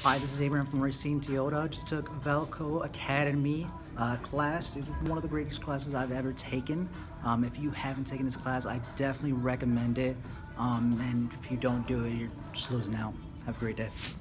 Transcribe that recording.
Hi, this is Abraham from Racine Toyota. Just took VELKO Academy class. It's one of the greatest classes I've ever taken. If you haven't taken this class, I definitely recommend it. And if you don't do it, you're just losing out. Have a great day.